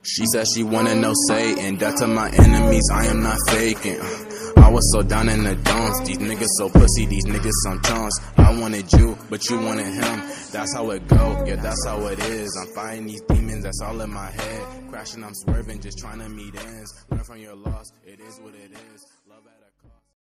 She said she wanna know Satan. Death to my enemies, I am not faking. I was so down in the dumps. These niggas so pussy, these niggas some chumps. I wanted you, but you wanted him. That's how it go, yeah, that's how it is. I'm fighting these demons, that's all in my head. Crashing, I'm swerving, just trying to meet ends. Learn from your loss, it is what it is.